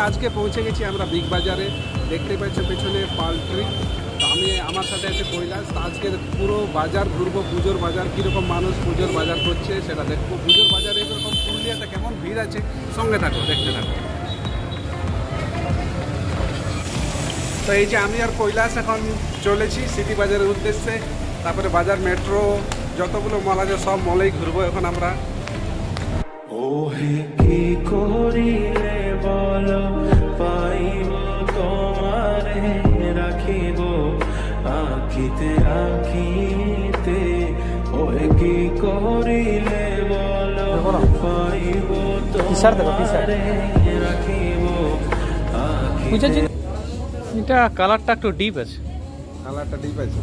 আজকে পৌঁছে গেছি আমরা বিগ বাজারে। দেখতে পাচ্ছ পেছনে পাল্ট্রি। আমি আমার সাথে আছে কৈলাস। আজকে পুরো বাজার ঘুরবো, পুজোর বাজার, কীরকম মানুষ পুজোর বাজার করছে সেটা দেখবো। পুজোর বাজারে এরকম পুরুলিয়াতে কেমন ভিড় আছে, সঙ্গে থাকো, দেখতে থাকো। তো এই যে আমি আর কৈলাস এখন চলেছি সিটি বাজারের উদ্দেশ্যে। তারপরে বাজার, মেট্রো, যতগুলো মল আছে সব মলেই ঘুরবো এখন আমরা। ওহে কি করিলে বলো পাইব তোমারে রাখিব আখিতে আখিতে। ওহে কি করিলে বলো পাইব তোমারে রাখিব আখিতে। এটা কালারটা একটু ডিপ আছে, কালারটা ডিপ আছে।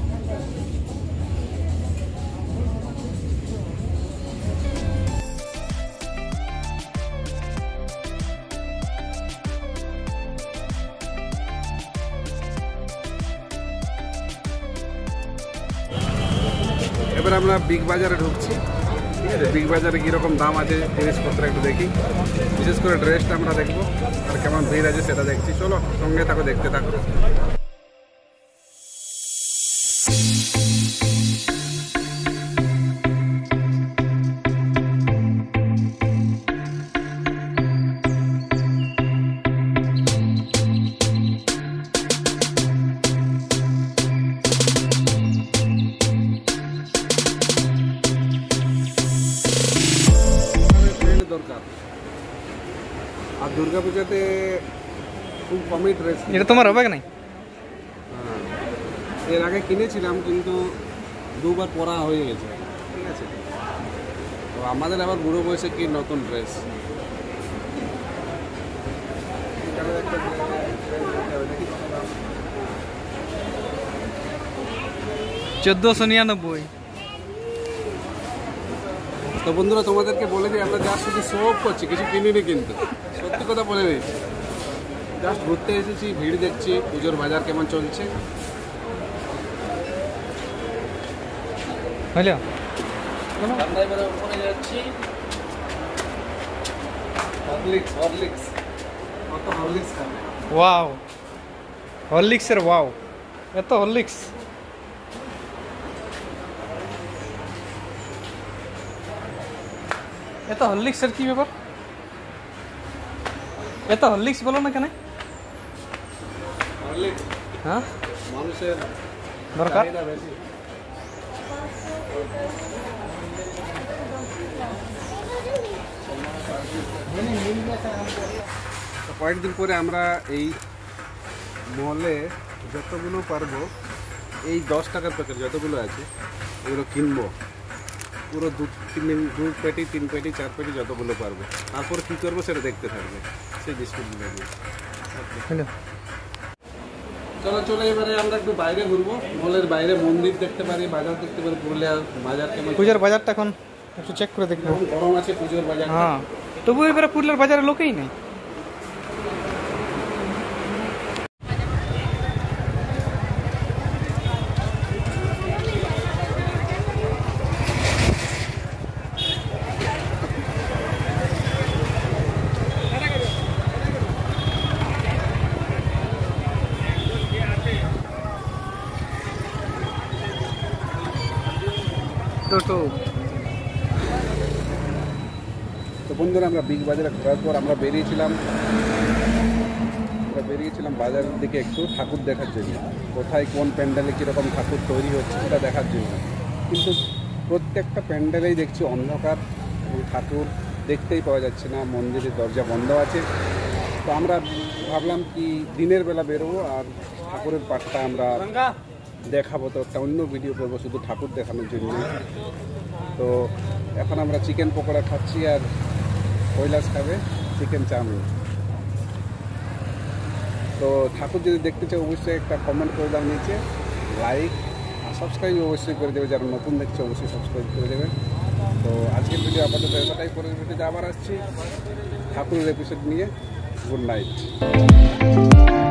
এবার আমরা বিগ বাজারে ঢুকছি। ঠিক আছে, বিগ বাজারে কীরকম দাম আছে জিনিসপত্র একটু দেখি, বিশেষ করে ড্রেসটা আমরা দেখবো আর কেমন ভিড় আছে সেটা দেখছি। চলো সঙ্গে থাকো, দেখতে থাকো। আর দুর্গাপূজাতে খুব কমই ড্রেস। এটা তোমার হবে না? হ্যাঁ, এর আগে কিনেছিলাম কিন্তু দুবার পরা হয়ে গেছে। ঠিক আছে, তো আমাদের আবার বুড়ো বয়সে কি নতুন ড্রেস। 1499। তো বন্ধুরা তোমাদেরকে বলে দিই, আমরা জাস্ট শুধু শো অফ করছি, কিছু কিনিনি কিন্তু। সত্যি কথা বলে দিই, জাস্ট ঘুরতে এসেছি, ভিড় দেখছি, পুজোর বাজার কেমন চলছে। হ্যালো, আমরা এবারে ওখানে যাচ্ছি। হরলিক্স, হরলিক্স, কত হরলিক্স খাবে। ওয়াও, হরলিক্সের ওয়াও, এত হরলিক্স। এত হরলিক্সের কি ব্যাপার? এত হরলিক্স বলো না কেন? হরলিক্স হ্যাঁ, মানুষের দরকার। বেশি। কয়েকদিন পরে আমরা এই মলে যতগুলো পারবো, এই 10 টাকার প্যাকেট যতগুলো আছে এগুলো কিনবো। পুরো 2 পেটি, 3 পেটি, 4 পেটি যতগুলো পারবো। তারপর কী করবো সেটা দেখতে থাকবে সেই বিস্কুটগুলো নিয়ে। হ্যালো, চলো চলো, এবারে আমরা একটু বাইরে ঘুরবো। মলের বাইরে মন্দির দেখতে পারি, বাজার দেখতে পারি। পুরুলিয়ার বাজার কেমন, পূজার বাজারটা এখন একটু চেক করে দেখবো। গরম আছে পুজোর বাজার। হ্যাঁ, তবু এবারে পুরুলিয়ার বাজারে লোকেই নেই। তো বন্ধুরা আমরা বিগ বাজারে ঘোরার পর আমরা বেরিয়েছিলাম বাজারের দিকে একটু ঠাকুর দেখার জন্য। কোথায় কোন প্যান্ডেলে কীরকম ঠাকুর তৈরি হচ্ছে সেটা দেখার জন্য। কিন্তু প্রত্যেকটা প্যান্ডেলেই দেখছি অন্ধকার, ঠাকুর দেখতেই পাওয়া যাচ্ছে না, মন্দিরের দরজা বন্ধ আছে। তো আমরা ভাবলাম কি দিনের বেলা বেরোবো আর ঠাকুরের পাঠটা আমরা দেখাবো। তো একটা অন্য ভিডিও করবো শুধু ঠাকুর দেখানোর জন্য। তো এখন আমরা চিকেন পকোড়া খাচ্ছি আর কৈলাস খাবে চিকেন চাউমিন। তো ঠাকুর যদি দেখতে চাও অবশ্যই একটা কমেন্ট করে দাও নিচে, লাইক আর সাবস্ক্রাইব অবশ্যই করে দেবে। যারা নতুন দেখছে অবশ্যই সাবস্ক্রাইব করে দেবে। তো আজকের ভিডিও আপাতত এতটাই। পরের ভিডিওতে আবার আসছি ঠাকুরের এপিসোড নিয়ে। Good night.